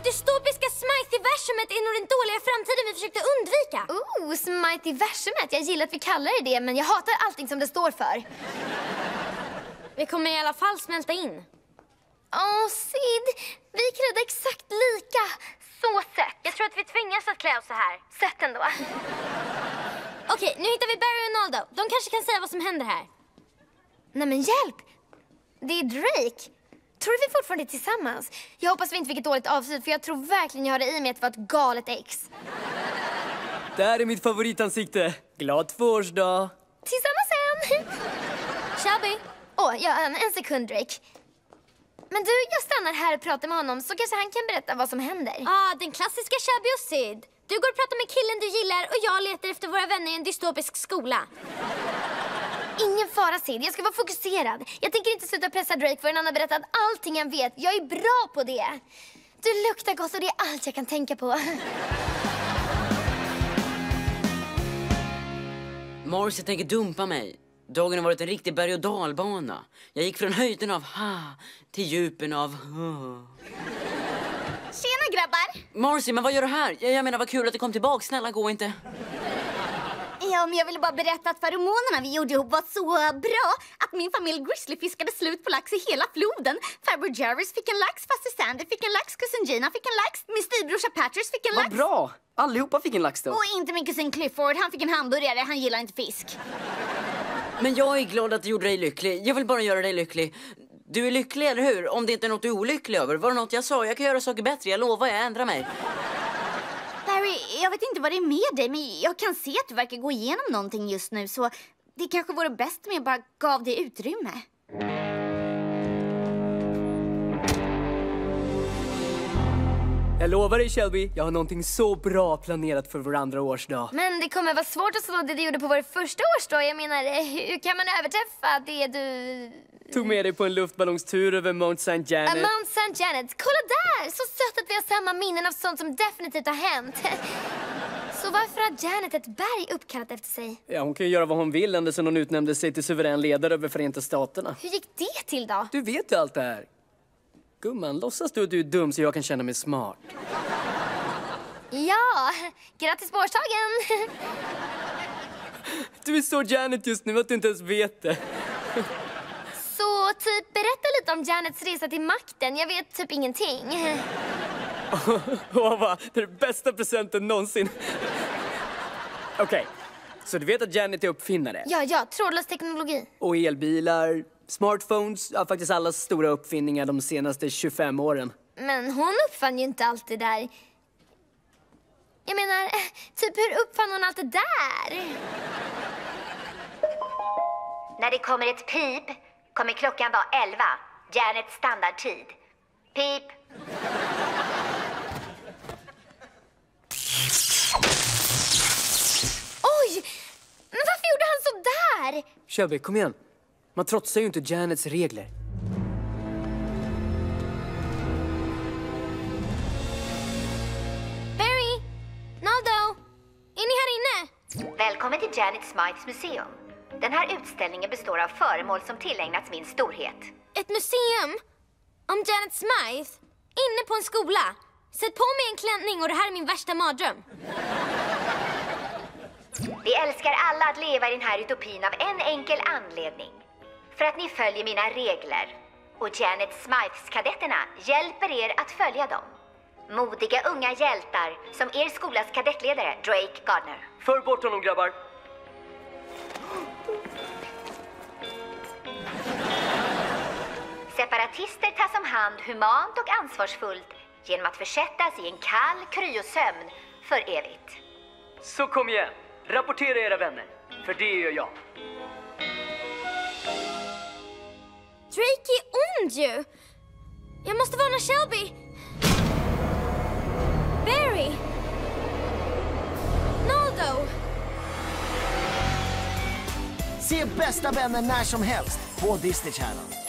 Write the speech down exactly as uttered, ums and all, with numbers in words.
Det dystopiska Smithyversumet är nog den dåliga framtiden vi försökte undvika. Oh, Smithyversumet. Jag gillar att vi kallar det det, men jag hatar allting som det står för. Vi kommer i alla fall smälta in. Åh, oh, Sid. Vi är klädda exakt lika. Så sött. Jag tror att vi tvingas att klä oss så här. Sött ändå. Okej, nu hittar vi Barry och Naldo. De kanske kan säga vad som händer här. Nej men hjälp. Det är Drake. Tror du vi fortfarande är tillsammans? Jag hoppas vi inte fick ett dåligt avslut, för jag tror verkligen jag har det i mig att vara ett galet ex. Det här är mitt favoritansikte. Glad tvåårsdag. Tillsammans sen. Shelby. Åh, oh, ja, en, en sekund Drake. Men du, jag stannar här och pratar med honom, så kanske han kan berätta vad som händer. Ja, ah, den klassiska Shelby och Sid. Du går och pratar med killen du gillar och jag letar efter våra vänner i en dystopisk skola. Ingen fara, Sid. Jag ska vara fokuserad. Jag tänker inte sluta pressa Drake förrän han har berättat allting han vet. Jag är bra på det. Du luktar gott och det är allt jag kan tänka på. Morris, jag tänker dumpa mig. Dagen har varit en riktig berg- och dalbana. Jag gick från höjden av ha till djupen av ha. Tjena grabbar! Morris, men vad gör du här? Jag, jag menar, vad kul att du kom tillbaka. Snälla, gå inte. Ja, men jag ville bara berätta att feromonerna vi gjorde ihop var så bra att min familj Grizzly fiskade slut på lax i hela floden. Farbror Jarvis fick en lax, faster Sandy fick en lax, kusin Gina fick en lax, min styvbrorsa Patrice fick en lax. Vad bra! Allihopa fick en lax då. Och inte min kusin Clifford, han fick en hamburgare, han gillar inte fisk. Men jag är glad att du gjorde dig lycklig. Jag vill bara göra dig lycklig. Du är lycklig, eller hur? Om det inte är något du är olycklig över. Var det något jag sa? Jag kan göra saker bättre, jag lovar, jag ändrar mig. Barry, jag vet inte vad det är med dig, men jag kan se att du verkar gå igenom någonting just nu, så det kanske vore bäst om jag bara gav dig utrymme. Jag lovar dig, Shelby, jag har någonting så bra planerat för vår andra årsdag. Men det kommer vara svårt att slå det du gjorde på vår första årsdag. Jag menar, hur kan man överträffa det du... Tog med dig på en luftballongstur över Mount Saint Janet. Uh, Mount Saint Janet, kolla där! Så sött att vi har samma minnen av sånt som definitivt har hänt. Så varför har Janet ett berg uppkallat efter sig? Ja, hon kan ju göra vad hon vill ända sedan hon utnämnde sig till suverän ledare över Förenta Staterna. Hur gick det till då? Du vet ju allt det här. Gumman, låtsas du att du är dum så jag kan känna mig smart? Ja, grattis på årsdagen! Du är så Janet just nu att du inte ens vet det. Så typ berätta lite om Janets resa till makten. Jag vet typ ingenting. Åh, va? Det är den bästa presenten någonsin. Okej, okay. Så du vet att Janet är uppfinnare? Ja, ja, trådlös teknologi. Och elbilar, smartphones, ja, faktiskt alla stora uppfinningar de senaste tjugofem åren. Men hon uppfann ju inte allt det där. Jag menar, typ hur uppfann hon allt det där? När det kommer ett pip kommer klockan vara elva. Janets standardtid. Pip. Oj! Men varför gjorde han så där? Shelby, kom igen. Man trotsar ju inte Janets regler. Barry! Naldo! Är ni här inne? Välkommen till Janet Smythes museum. Den här utställningen består av föremål som tillägnats min storhet. Ett museum? Om Janet Smythe? Inne på en skola? Sätt på mig en klänning och det här är min värsta mardröm. Vi älskar alla att leva i den här utopin av en enkel anledning. För att ni följer mina regler. Och Janet Smythes-kadetterna hjälper er att följa dem. Modiga unga hjältar som er skolas kadettledare, Drake Gardner. För bort honom, grabbar. Separatister tas om hand humant och ansvarsfullt genom att försättas i en kall kryosömn för evigt. Så kom igen, rapportera era vänner, för det gör jag. Drake är ond ju! Jag måste varna Shelby! Barry! Naldo! Se bästa vänner när som helst på Disney Channel.